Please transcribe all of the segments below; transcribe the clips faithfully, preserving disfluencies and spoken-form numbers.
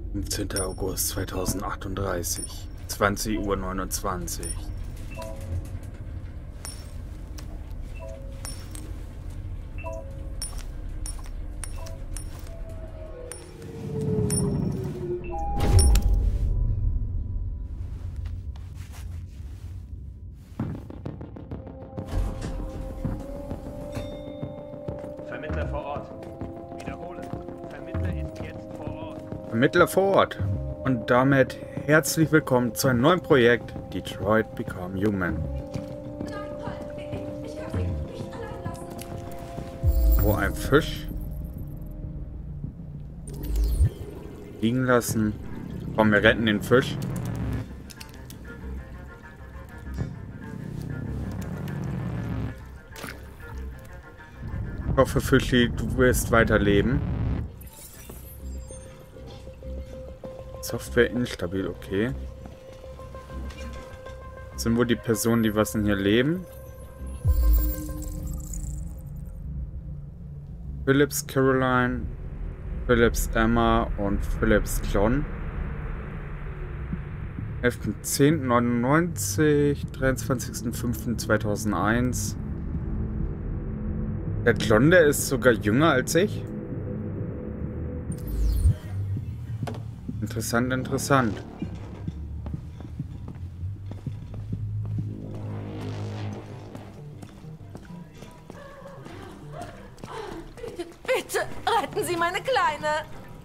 fünfzehnter August zweitausendachtunddreißig, zwanzig Uhr neunundzwanzig. Vermittler vor Ort. Wiederhole. Vermittler ist jetzt vor Ort. Vermittler vor Ort. Und damit herzlich willkommen zu einem neuen Projekt, Detroit Become Human. Wo ein Fisch liegen lassen. Komm, wir retten den Fisch. Ich hoffe, Fischi, du wirst weiterleben. Software instabil, okay. Das sind wohl die Personen, die was in hier leben. Phillips Caroline, Phillips Emma und Phillips John. elfter zehnter neunundneunzig, dreiundzwanzigster fünfter zweitausendeins. Der John, der ist sogar jünger als ich. Interessant, interessant. Bitte retten Sie meine Kleine.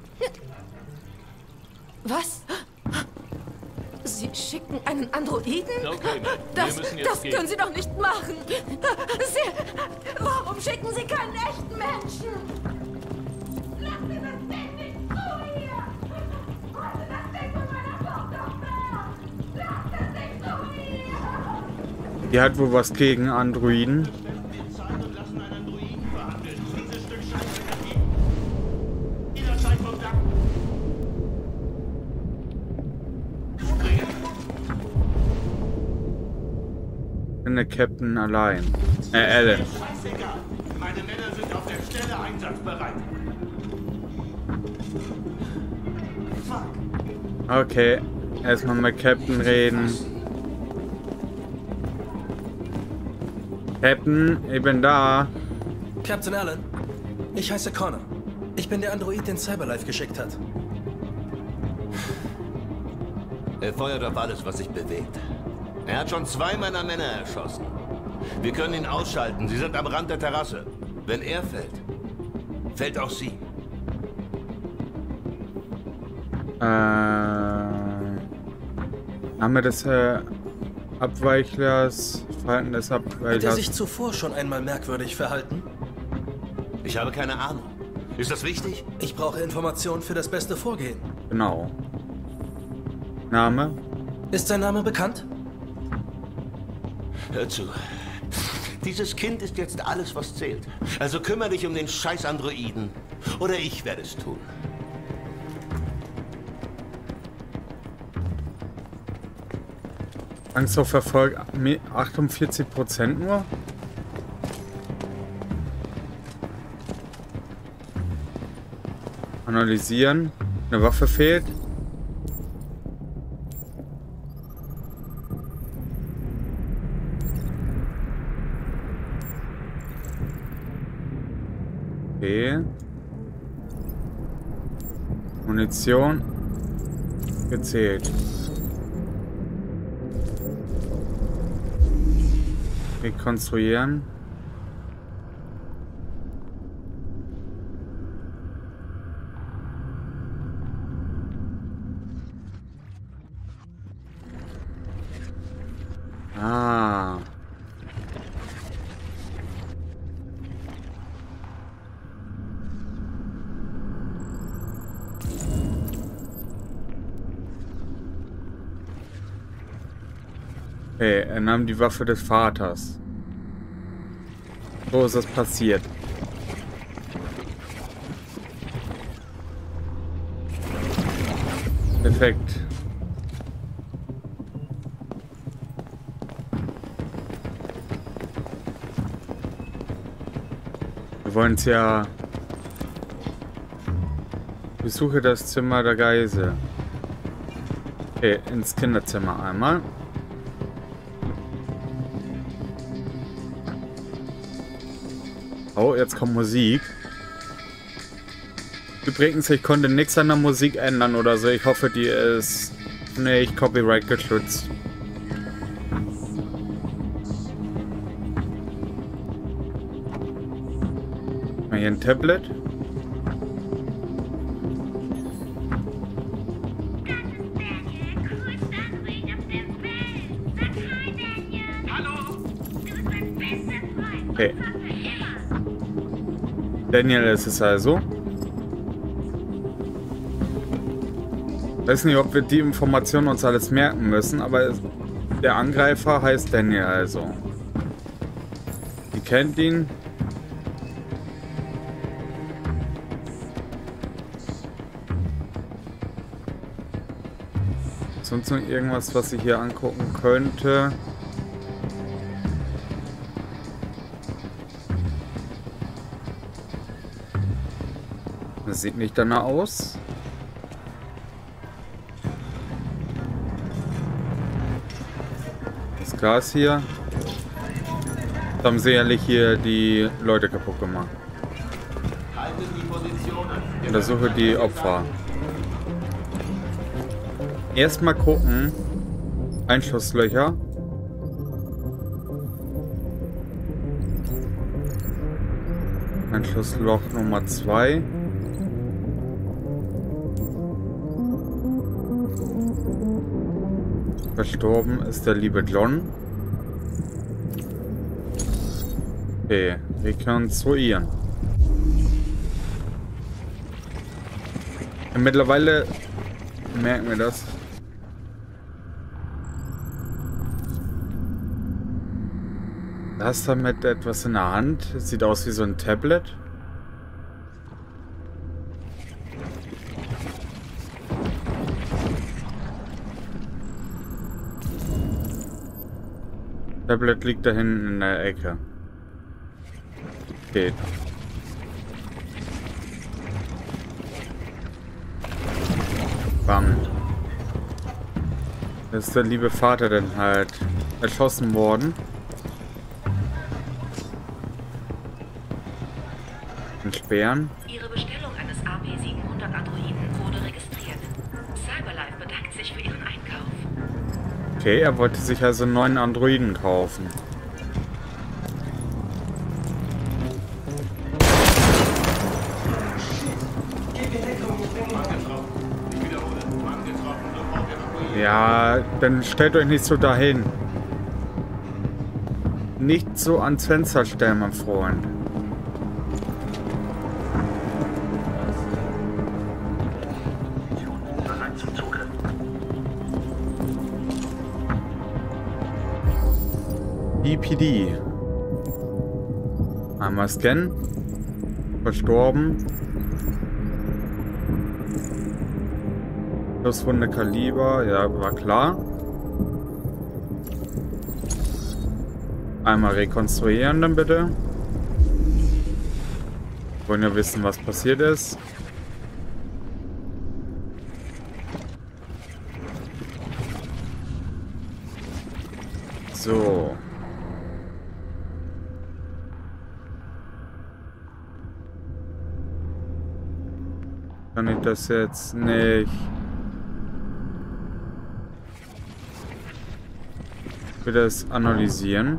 Was? Sie schicken einen Androiden? Okay, Mann. Das, Wir müssen jetzt das gehen. können Sie doch nicht machen. Sie, warum schicken Sie keinen echten Menschen? Lassen Sie das Ding nicht zu hier! Heute das Ding von meiner Tochter fern! Lass das Ding zu hier! Die hat wohl was gegen Androiden. Der Captain allein. Äh, Alan. Scheißegal. Meine Männer sind auf der Stelle einsatzbereit. Fuck. Okay, erstmal mit Captain reden. Captain, ich bin da. Captain Allen, ich heiße Connor. Ich bin der Android, den Cyberlife geschickt hat. Er feuert auf alles, was sich bewegt. Er hat schon zwei meiner Männer erschossen. Wir können ihn ausschalten. Sie sind am Rand der Terrasse. Wenn er fällt, fällt auch sie. Äh, Name des äh, Abweichlers, Verhalten des Hat er Abweichlers. sich zuvor schon einmal merkwürdig verhalten? Ich habe keine Ahnung. Ist das wichtig? Ich brauche Informationen für das beste Vorgehen. Genau. Name? Ist sein Name bekannt? Hör zu. Dieses Kind ist jetzt alles, was zählt. Also kümmere dich um den scheiß Androiden. Oder ich werde es tun. Angst vor Verfolg achtundvierzig Prozent nur? Analysieren. Eine Waffe fehlt. Okay. Munition gezählt. Rekonstruieren. Ah. Okay, er nahm die Waffe des Vaters. So ist das passiert. Perfekt. Wir wollen es ja Besuche das Zimmer der Geisel. Okay, ins Kinderzimmer einmal. Oh, jetzt kommt Musik. Übrigens, ich konnte nichts an der Musik ändern oder so. Ich hoffe, die ist nicht Copyright geschützt. Mal hier ein Tablet. Okay. Daniel ist es also. Ich weiß nicht, ob wir die Informationen uns alles merken müssen, aber der Angreifer heißt Daniel also. Ihr kennt ihn. Sonst noch irgendwas, was ich hier angucken könnte? Das sieht nicht danach aus. Das Glas hier. Da haben sicherlich hier die Leute kaputt gemacht. Untersuche die Opfer. Erstmal gucken. Einschusslöcher. Einschlussloch Nummer zwei. Verstorben ist der liebe John. Okay, rekonstruieren. Ja, mittlerweile merken wir das. Da ist damit etwas in der Hand. Es sieht aus wie so ein Tablet. Tablet liegt da hinten in der Ecke. Geht. Bam. Das ist der liebe Vater dann halt erschossen worden. Und Sperren. Ihre Bestellung eines A P siebenhundert Androiden wurde registriert. Cyberlife bedankt sich für Ihren Einkauf. Okay, er wollte sich also einen neuen Androiden kaufen. Ja, dann stellt euch nicht so dahin. Nicht so ans Fenster stellen, mein Freund. E P D. Einmal scannen. Verstorben. Schusswunde Kaliber, ja, war klar. Einmal rekonstruieren dann bitte. Wollen ja wissen, was passiert ist. So. Kann ich das jetzt nicht? Ich will das analysieren.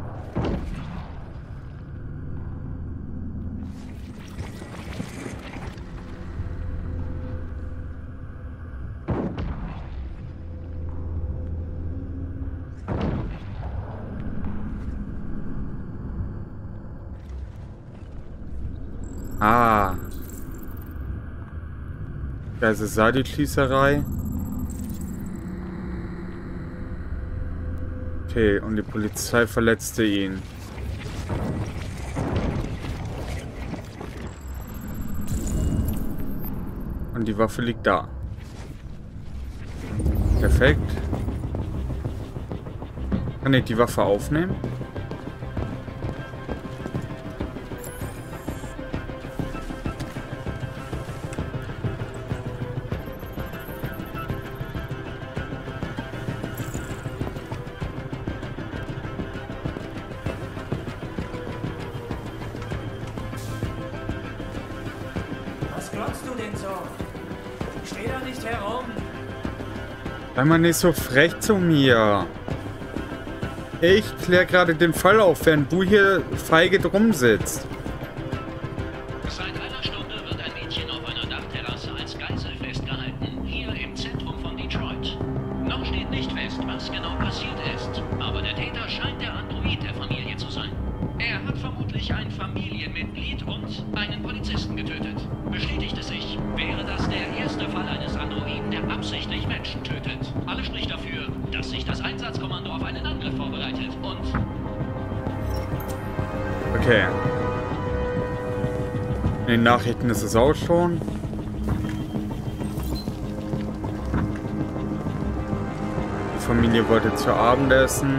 Ah. Das ist Sadi-Schließerei. Okay, und die Polizei verletzte ihn. Und die Waffe liegt da. Perfekt. Kann ich die Waffe aufnehmen? glotzt du denn so? Steh da nicht herum. Sei mal nicht so frech zu mir. Ich kläre gerade den Fall auf, während du hier feige drum sitzt. Seit einer Stunde wird ein Mädchen auf einer Dachterrasse als Geisel festgehalten, hier im Zentrum von Detroit. Noch steht nicht fest, was genau passiert ist, aber der Täter scheint der Android der Familie zu sein. Er hat vermutlich ein Familienmitglied und einen Polizisten getötet. Bestätigt es sich, wäre das der erste Fall eines Androiden, der absichtlich Menschen tötet. Alles spricht dafür, dass sich das Einsatzkommando auf einen Angriff vorbereitet und... Okay. In den Nachrichten ist es auch schon. Die Familie wollte zu Abendessen.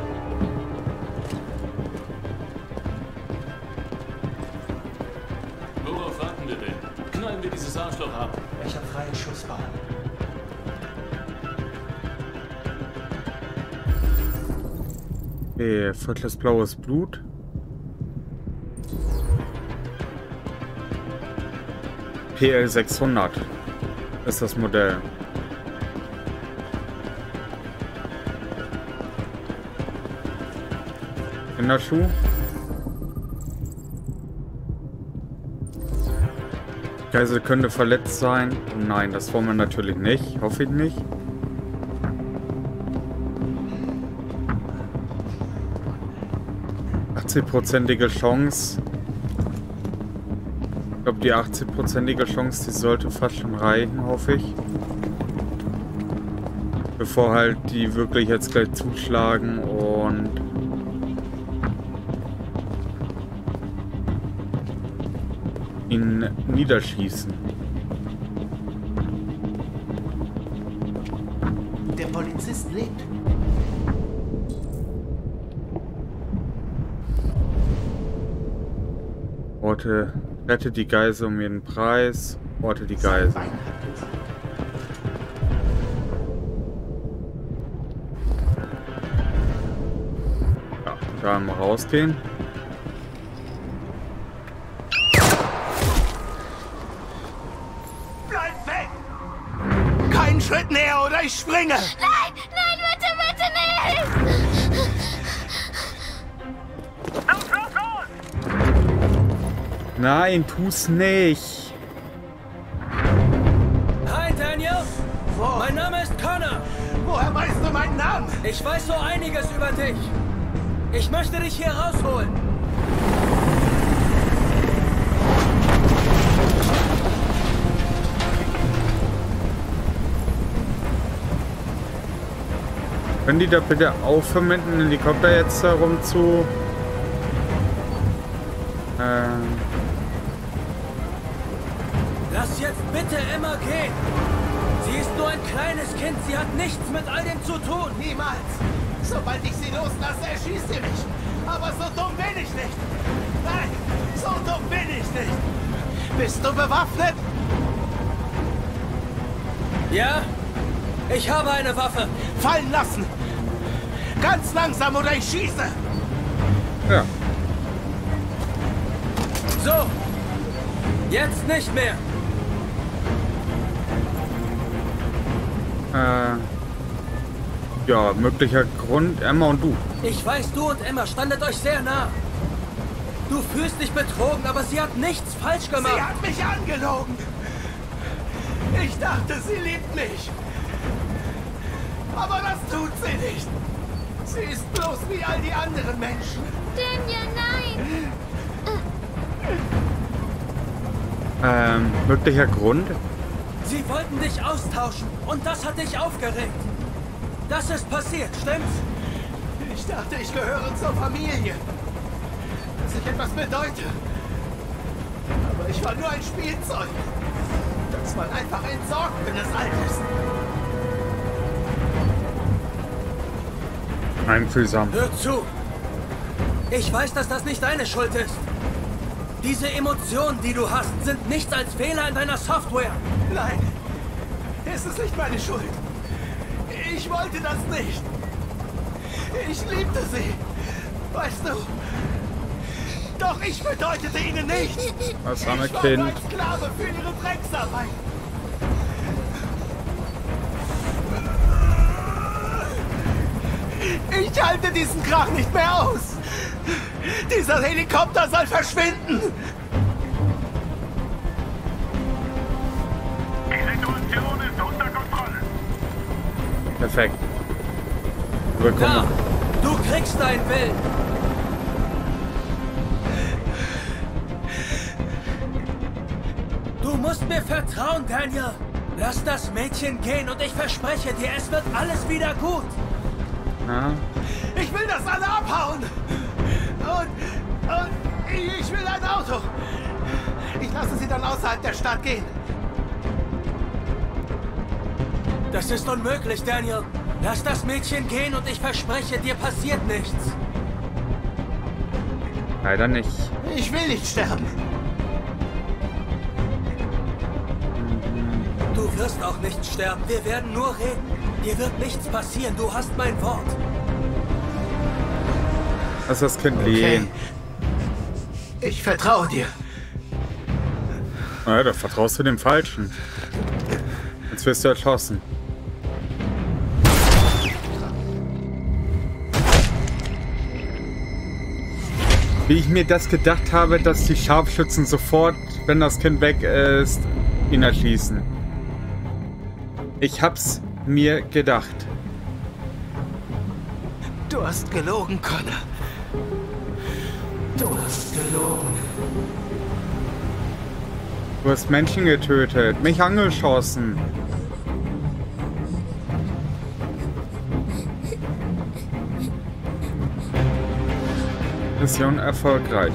Worauf warten wir denn? Knallen wir dieses Arschloch ab. Ich habe freien Schussbahn. Okay, feuchtes blaues Blut. P L sechshundert ist das Modell. Kinderschuh. Geisel könnte verletzt sein. Nein, das wollen wir natürlich nicht. Hoffe ich nicht. achtzig-prozentige Chance. Ich glaube, die achtzig-prozentige Chance, die sollte fast schon reichen, hoffe ich. Bevor halt die wirklich jetzt gleich zuschlagen und ihn niederschießen. Der Polizist lebt. Orte, rette die Geisel um jeden Preis. Orte die Geisel. Ja, da mal rausgehen. Bleib weg! Keinen Schritt näher oder ich springe! Nein, nein, bitte, bitte nicht! Los, los, los! Nein, tu's nicht. Hi, Daniel. Wo? Mein Name ist Connor. Woher weißt du meinen Namen? Ich weiß so einiges über dich. Ich möchte dich hier rausholen. Können die da bitte aufhören, mit dem Helikopter jetzt herum zu... Ähm... Lass jetzt bitte Emma gehen. Sie ist nur ein kleines Kind. Sie hat nichts mit all dem zu tun. Niemals! Sobald ich sie loslasse, erschießt sie mich! Aber so dumm bin ich nicht! Nein, so dumm bin ich nicht! Bist du bewaffnet? Ja, ich habe eine Waffe. Fallen lassen! Ganz langsam oder ich schieße! Ja. So, jetzt nicht mehr. Äh... Ja, möglicher Grund, Emma und du. Ich weiß, du und Emma standet euch sehr nah. Du fühlst dich betrogen, aber sie hat nichts falsch gemacht. Sie hat mich angelogen! Ich dachte, sie liebt mich! Aber das tut sie nicht! Sie ist bloß wie all die anderen Menschen! Daniel, nein! Ähm, möglicher Grund? Sie wollten dich austauschen und das hat dich aufgeregt. Das ist passiert, stimmt's? Ich dachte, ich gehöre zur Familie. Dass ich etwas bedeute. Aber ich war nur ein Spielzeug. Das man einfach entsorgt, wenn es alt ist. Einfühlsam. Hör zu. Ich weiß, dass das nicht deine Schuld ist. Diese Emotionen, die du hast, sind nichts als Fehler in deiner Software. Nein, es ist nicht meine Schuld. Ich wollte das nicht. Ich liebte sie. Weißt du, Doch ich bedeutete ihnen nicht. Was arme Ich war Kind. nur ein Sklave für ihre Drecksarbeit. Ich halte diesen Krach nicht mehr aus. Dieser Helikopter soll verschwinden. Die Situation ist unter Kontrolle. Perfekt. Willkommen. Da, du kriegst deinen Willen. Du musst mir vertrauen, Daniel. Lass das Mädchen gehen und ich verspreche dir, es wird alles wieder gut. Ja. Ich will, dass alle abhauen. Und, und ich will ein Auto. Ich lasse sie dann außerhalb der Stadt gehen. Das ist unmöglich, Daniel. Lass das Mädchen gehen und ich verspreche, dir passiert nichts. Leider nicht. Ich will nicht sterben. Du wirst auch nicht sterben. Wir werden nur reden. Dir wird nichts passieren. Du hast mein Wort. Lass das Kind Okay. leben. Ich vertraue dir. Ja, da vertraust du dem Falschen. Jetzt wirst du erschossen. Wie ich mir das gedacht habe, dass die Scharfschützen sofort, wenn das Kind weg ist, ihn erschießen. Ich hab's mir gedacht. Du hast gelogen, Connor. Du hast gelogen. Du hast Menschen getötet, mich angeschossen. Mission erfolgreich.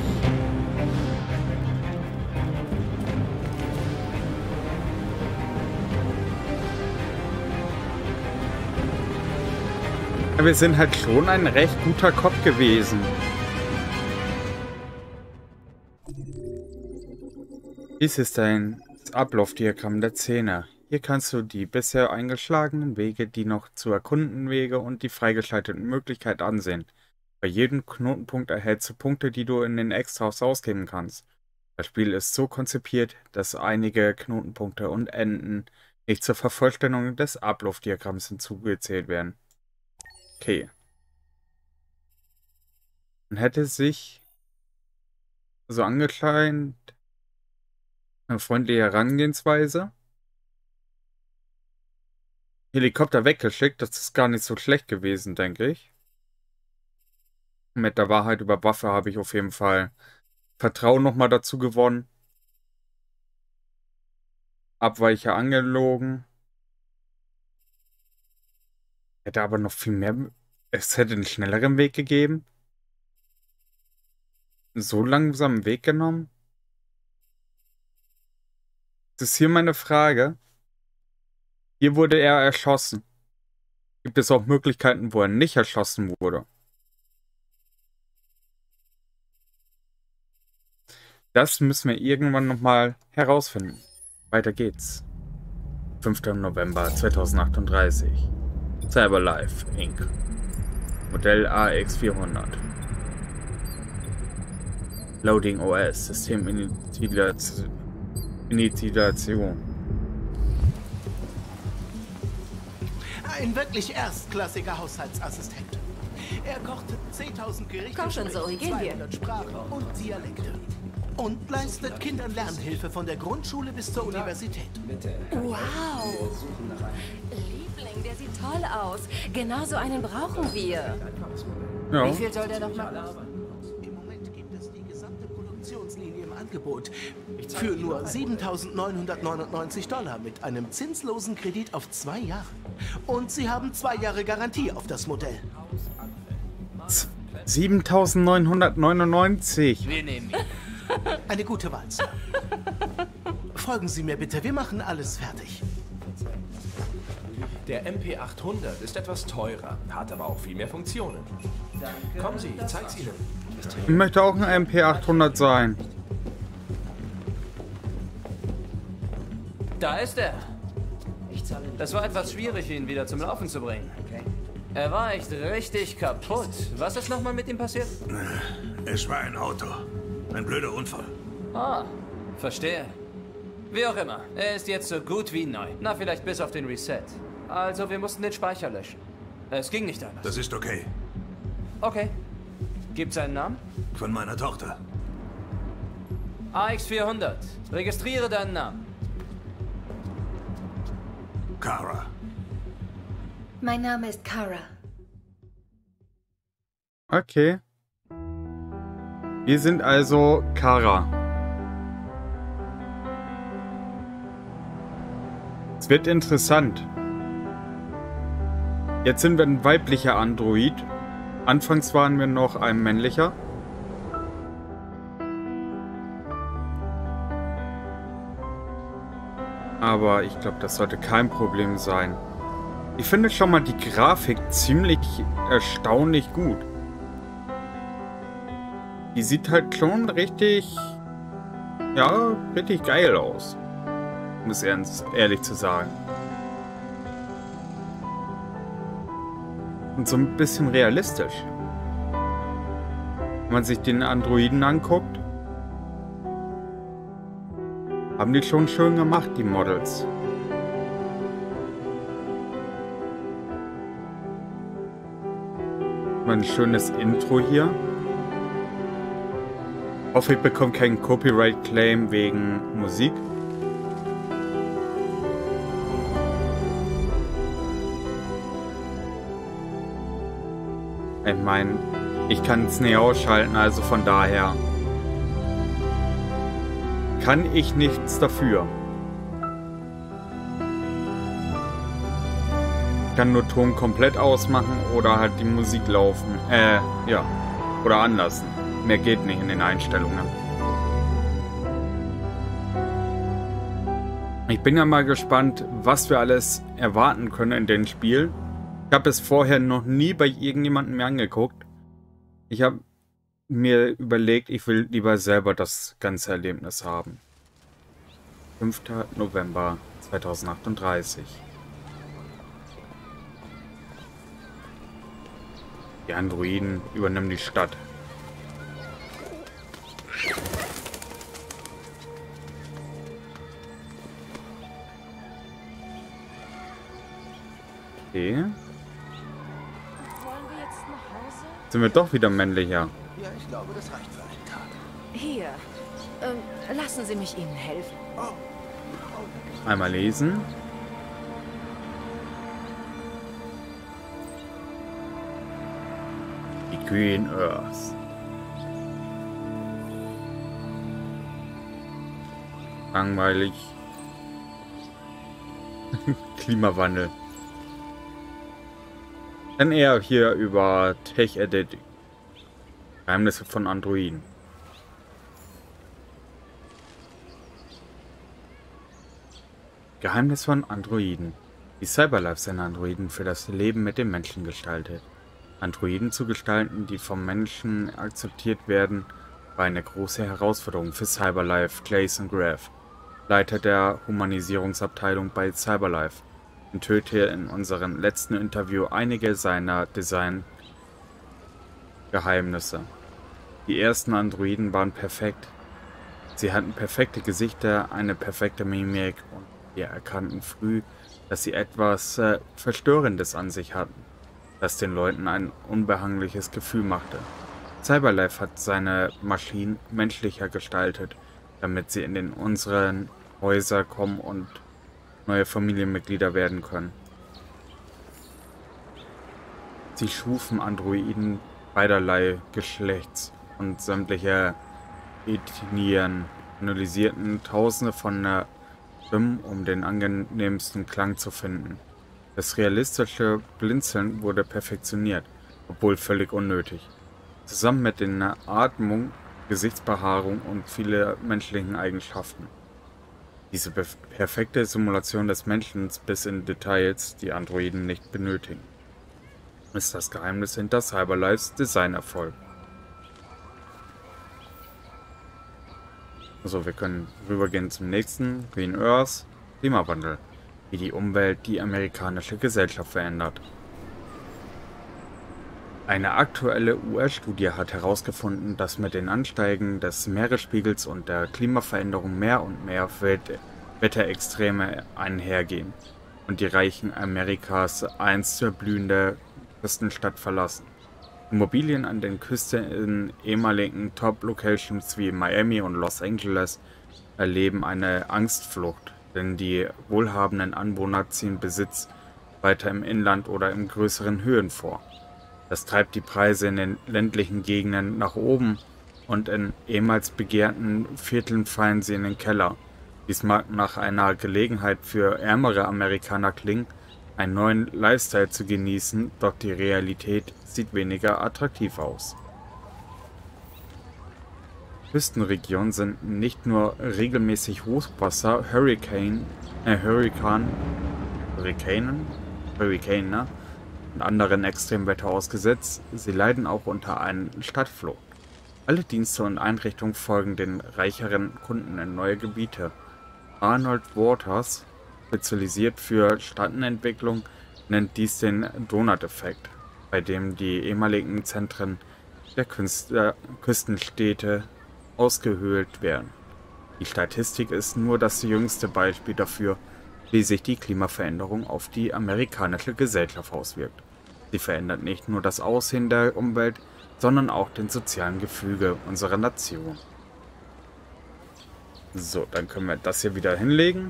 Ja, wir sind halt schon ein recht guter Cop gewesen. Dies ist ein Ablaufdiagramm der Szene. Hier kannst du die bisher eingeschlagenen Wege, die noch zu erkundenden Wege und die freigeschalteten Möglichkeiten ansehen. Bei jedem Knotenpunkt erhältst du Punkte, die du in den Extras ausgeben kannst. Das Spiel ist so konzipiert, dass einige Knotenpunkte und Enden nicht zur Vervollständigung des Ablaufdiagramms hinzugezählt werden. Okay. Man hätte sich so angekleidet eine freundliche Herangehensweise. Helikopter weggeschickt, das ist gar nicht so schlecht gewesen, denke ich. Mit der Wahrheit über Waffe habe ich auf jeden Fall Vertrauen nochmal dazu gewonnen. Abweicher angelogen. Hätte aber noch viel mehr... Es hätte einen schnelleren Weg gegeben. So langsamen Weg genommen. Das ist hier meine Frage. Hier wurde er erschossen. Gibt es auch Möglichkeiten, wo er nicht erschossen wurde? Das müssen wir irgendwann nochmal herausfinden. Weiter geht's. fünfter November zweitausendachtunddreißig. Cyberlife Incorporated. Modell A X vierhundert. Loading O S. Systeminitialisation. Ein wirklich erstklassiger Haushaltsassistent. Er kocht zehntausend Gerichte, Komm schon, Zoe, gehen wir. zweihundert Sprachen und Dialekte. Und leistet Kindern Lernhilfe von der Grundschule bis zur Universität. Wow. Liebling, der sieht toll aus. Genau so einen brauchen wir. Ja. Wie viel soll der noch machen? Im Moment gibt es die gesamte Produktionslinie im Angebot für nur siebentausendneunhundertneunundneunzig Dollar mit einem zinslosen Kredit auf zwei Jahre. Und Sie haben zwei Jahre Garantie auf das Modell. siebentausendneunhundertneunundneunzig. Wir nehmen ihn. Eine gute Wahl, Sir. Folgen Sie mir bitte, wir machen alles fertig. Der M P achthundert ist etwas teurer, hat aber auch viel mehr Funktionen. Kommen Sie, ich zeig's Ihnen. Ich möchte auch ein M P achthundert sein. Da ist er. Das war etwas schwierig, ihn wieder zum Laufen zu bringen. Er war echt richtig kaputt. Was ist nochmal mit ihm passiert? Es war ein Auto. Ein blöder Unfall. Ah, verstehe. Wie auch immer, er ist jetzt so gut wie neu. Na, vielleicht bis auf den Reset. Also, wir mussten den Speicher löschen. Es ging nicht anders. Das ist okay. Okay. Gibt's einen Namen? Von meiner Tochter. A X vierhundert. Registriere deinen Namen. Kara. Mein Name ist Kara. Okay. Wir sind also Kara. Es wird interessant. Jetzt sind wir ein weiblicher Android. Anfangs waren wir noch ein männlicher. Aber ich glaube, das sollte kein Problem sein. Ich finde schon mal die Grafik ziemlich erstaunlich gut. Die sieht halt schon richtig, ja, richtig geil aus. Um es ernst, ehrlich zu sagen. Und so ein bisschen realistisch. Wenn man sich den Androiden anguckt, haben die schon schön gemacht, die Models. Mal ein schönes Intro hier. Ich hoffe, ich bekomme keinen Copyright-Claim wegen Musik. Ich meine, ich kann es nicht ausschalten, also von daher kann ich nichts dafür. Ich kann nur Ton komplett ausmachen oder halt die Musik laufen. Äh, ja. Oder anlassen. Mehr geht nicht in den Einstellungen. Ich bin ja mal gespannt, was wir alles erwarten können in dem Spiel. Ich habe es vorher noch nie bei irgendjemandem mehr angeguckt. Ich habe mir überlegt, ich will lieber selber das ganze Erlebnis haben. fünfter November zweitausendachtunddreißig. Die Androiden übernehmen die Stadt. Okay. Wollen wir jetzt nach Hause? Sind wir doch wieder männlicher. Ja, ich glaube, das reicht für einen Tag. Hier. Ähm, lassen Sie mich Ihnen helfen. Oh. Einmal lesen. Die Green Earth. Langweilig. Klimawandel. Dann eher hier über Tech-Edit. Geheimnisse von Androiden. Geheimnis von Androiden. Die Cyberlife sind Androiden für das Leben mit dem Menschen gestaltet. Androiden zu gestalten, die vom Menschen akzeptiert werden, war eine große Herausforderung für Cyberlife. Jason Graff, Leiter der Humanisierungsabteilung bei Cyberlife, enthüllte in unserem letzten Interview einige seiner Design-Geheimnisse. Die ersten Androiden waren perfekt. Sie hatten perfekte Gesichter, eine perfekte Mimik und wir erkannten früh, dass sie etwas äh, Verstörendes an sich hatten, das den Leuten ein unbehagliches Gefühl machte. Cyberlife hat seine Maschinen menschlicher gestaltet, damit sie in den unseren Häuser kommen und neue Familienmitglieder werden können. Sie schufen Androiden beiderlei Geschlechts und sämtlicher Ethnien, analysierten Tausende von äh, Stimmen, um den angenehmsten Klang zu finden. Das realistische Blinzeln wurde perfektioniert, obwohl völlig unnötig. Zusammen mit der Atmung, Gesichtsbehaarung und viele menschlichen Eigenschaften. Diese perfekte Simulation des Menschen bis in Details, die Androiden nicht benötigen, ist das Geheimnis hinter Cyberlifes Designerfolg. So, wir können rübergehen zum nächsten. Green Earth, Klimawandel. Wie die Umwelt die amerikanische Gesellschaft verändert. Eine aktuelle U S-Studie hat herausgefunden, dass mit den Ansteigen des Meeresspiegels und der Klimaveränderung mehr und mehr Wetterextreme einhergehen und die Reichen Amerikas einst blühende Küstenstadt verlassen. Immobilien an den Küsten in ehemaligen Top-Locations wie Miami und Los Angeles erleben eine Angstflucht, denn die wohlhabenden Anwohner ziehen Besitz weiter im Inland oder in größeren Höhen vor. Das treibt die Preise in den ländlichen Gegenden nach oben und in ehemals begehrten Vierteln fallen sie in den Keller. Dies mag nach einer Gelegenheit für ärmere Amerikaner klingen, einen neuen Lifestyle zu genießen, doch die Realität sieht weniger attraktiv aus. Küstenregionen sind nicht nur regelmäßig Hochwasser, Hurricane, äh, Hurrikan, Hurrikanen, Hurricane, ne? und anderen Extremwetter ausgesetzt, sie leiden auch unter einer Stadtflucht. Alle Dienste und Einrichtungen folgen den reicheren Kunden in neue Gebiete. Arnold Waters, spezialisiert für Stadtentwicklung, nennt dies den Donut-Effekt, bei dem die ehemaligen Zentren der Künstler Küstenstädte ausgehöhlt werden. Die Statistik ist nur das jüngste Beispiel dafür, wie sich die Klimaveränderung auf die amerikanische Gesellschaft auswirkt. Sie verändert nicht nur das Aussehen der Umwelt, sondern auch den sozialen Gefüge unserer Nation. So, dann können wir das hier wieder hinlegen.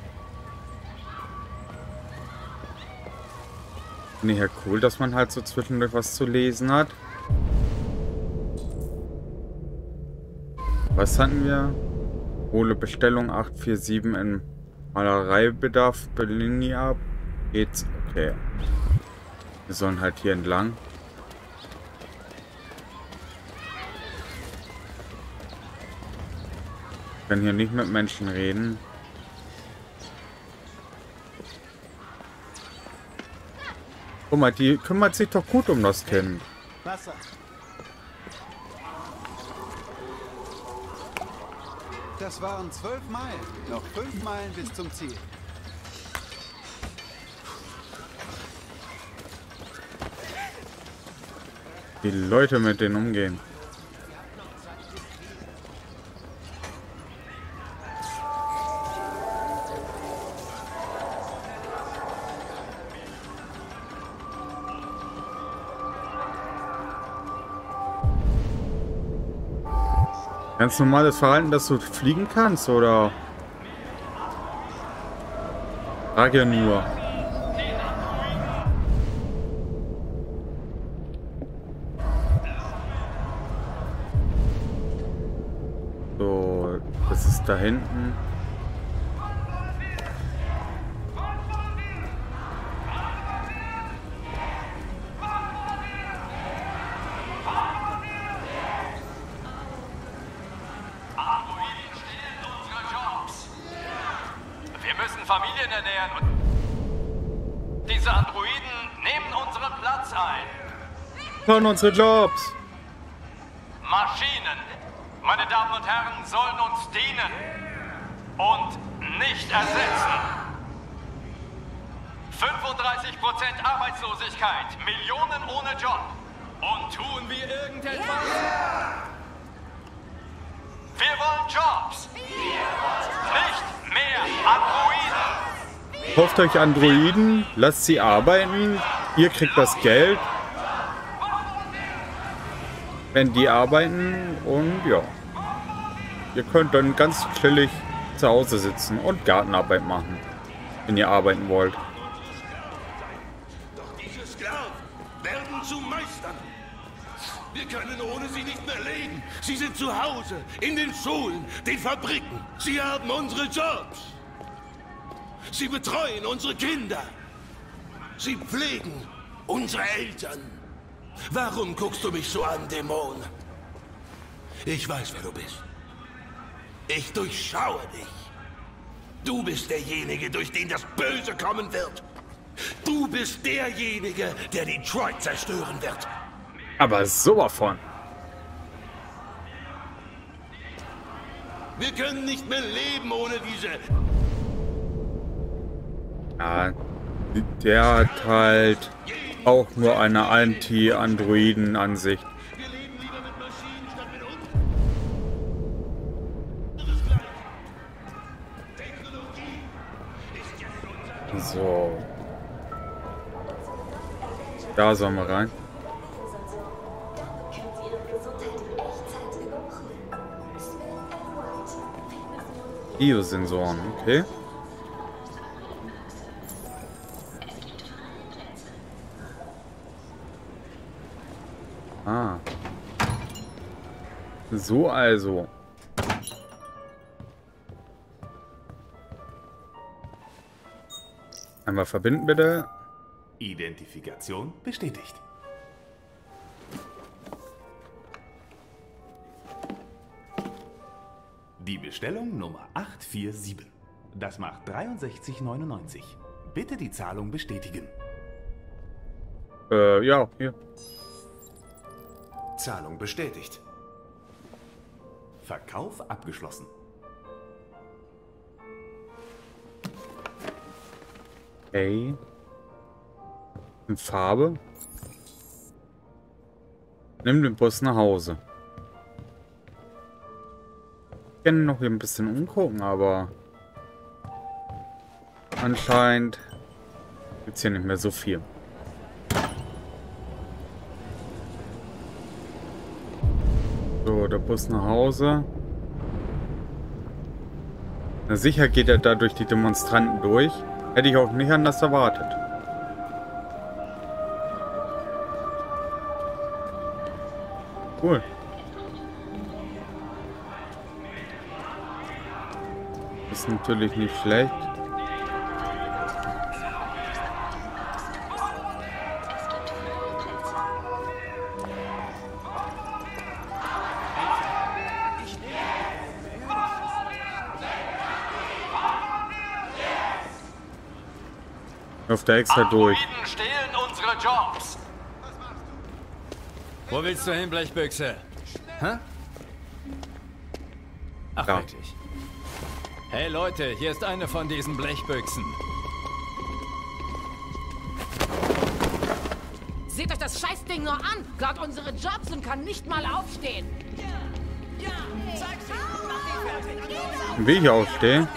Finde ich ja cool, dass man halt so zwischendurch was zu lesen hat. Was hatten wir? Hole Bestellung acht vier sieben im Malereibedarf Berlinia. Geht's? Okay. Wir sollen halt hier entlang. Ich kann hier nicht mit Menschen reden. Guck mal, die kümmert sich doch gut um das Kind. Wasser. Das waren zwölf Meilen. Noch fünf Meilen bis zum Ziel. Die Leute mit denen umgehen. Ganz normales Verhalten, dass du fliegen kannst, oder? Frage nur. So, das ist da hinten. Familien ernähren und diese Androiden nehmen unseren Platz ein. Von unsere Jobs. Maschinen, meine Damen und Herren, sollen uns dienen und nicht ersetzen. fünfunddreißig Prozent Arbeitslosigkeit, Millionen ohne Job. Und tun wir irgendetwas? Wir wollen Jobs. Nicht mehr Androiden. Kauft euch Androiden, lasst sie arbeiten, ihr kriegt das Geld, wenn die arbeiten, und ja, ihr könnt dann ganz chillig zu Hause sitzen und Gartenarbeit machen, wenn ihr arbeiten wollt. Doch diese Sklaven werden zu Meistern. Wir können ohne sie nicht mehr leben. Sie sind zu Hause, in den Schulen, den Fabriken. Sie haben unsere Jobs. Sie betreuen unsere Kinder. Sie pflegen unsere Eltern. Warum guckst du mich so an, Dämon? Ich weiß, wer du bist. Ich durchschaue dich. Du bist derjenige, durch den das Böse kommen wird. Du bist derjenige, der Detroit zerstören wird. Aber sowas von. Wir können nicht mehr leben ohne diese... Ja, der hat halt... Jeden Auch nur eine Anti-Androiden-Ansicht. So. Da sollen wir rein. Biosensoren, okay. Ah. So also. Einmal verbinden bitte. Identifikation bestätigt. Die Bestellung Nummer acht vier sieben. Das macht dreiundsechzig neunundneunzig. Bitte die Zahlung bestätigen. Äh, ja, hier. Zahlung bestätigt. Verkauf abgeschlossen. Okay. In Farbe. Nimm den Bus nach Hause. Ich kann noch hier ein bisschen umgucken, aber anscheinend gibt es hier nicht mehr so viel. So, der Bus nach Hause. Na sicher geht er da durch die Demonstranten durch. Hätte ich auch nicht anders erwartet. Cool. Ist natürlich nicht schlecht. Auf der extra durch. Androiden stehlen unsere Jobs. Wo willst du hin, Blechbüchse? Hä? Ach, Ja. wirklich. Hey Leute, hier ist eine von diesen Blechbüchsen. Seht euch das Scheißding nur an! Klaut unsere Jobs und kann nicht mal aufstehen! Ja! Ja! Zeig's ihm! Mach ihn fertig! Wie ich aufstehe.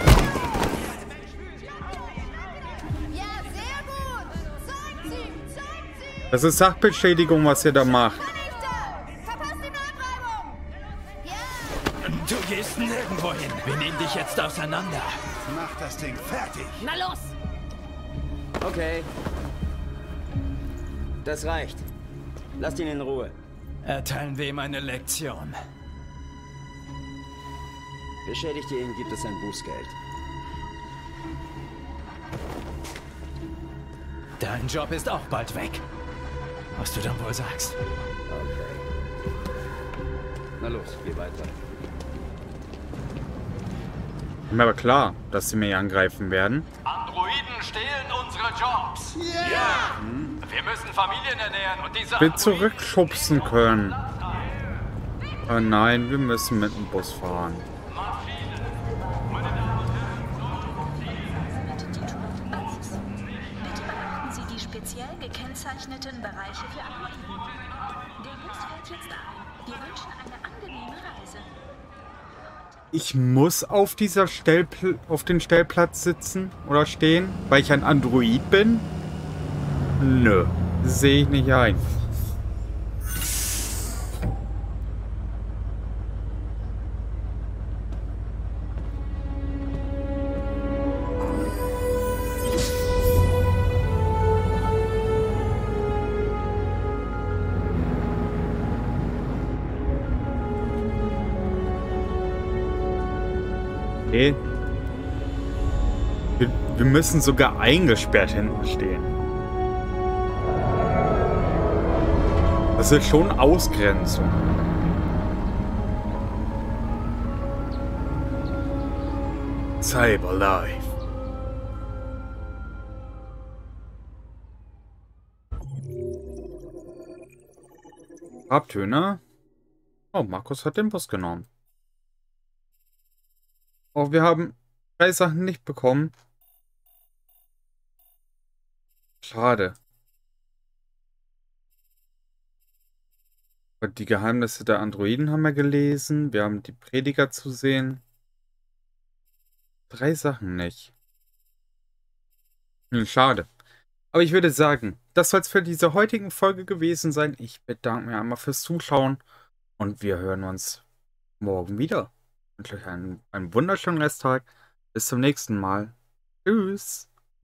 Ja, sehr gut! Zeigt sie! Zeigt sie! Das ist Sachbeschädigung, was ihr da macht. Verpasst die Notreibung! Ja! Du gehst nirgendwo hin. Wir nehmen dich jetzt auseinander. Mach das Ding fertig. Na los! Okay. Das reicht. Lasst ihn in Ruhe. Erteilen wir ihm eine Lektion. Beschädigte ihn, gibt es ein Bußgeld. Dein Job ist auch bald weg. Was du dann wohl sagst. Okay. Na los, geh weiter. Mir aber klar, dass sie mich angreifen werden. Androiden stehlen unsere Jobs. Ja! Yeah. Hm. Wir müssen Familien ernähren und diese Wir zurückschubsen können. Oh nein, wir müssen mit dem Bus fahren. Bitte beachten Sie die speziell gekennzeichneten Bereiche für Androiden. Der Bus fährt jetzt ein. Wir wünschen eine angenehme Reise. Ich muss auf dieser Stellpl auf den Stellplatz sitzen oder stehen, weil ich ein Android bin? Nö, sehe ich nicht ein. Okay. Wir, wir müssen sogar eingesperrt hinten stehen. Das ist schon Ausgrenzung. Cyberlife. Farbtöne. Oh, Markus hat den Bus genommen. Oh, wir haben drei Sachen nicht bekommen. Schade. Die Geheimnisse der Androiden haben wir gelesen. Wir haben die Prediger zu sehen. Drei Sachen nicht. Hm, schade. Aber ich würde sagen, das soll es für diese heutigen Folge gewesen sein. Ich bedanke mich einmal fürs Zuschauen und wir hören uns morgen wieder. Ich wünsche euch einen, einen wunderschönen Resttag. Bis zum nächsten Mal. Tschüss.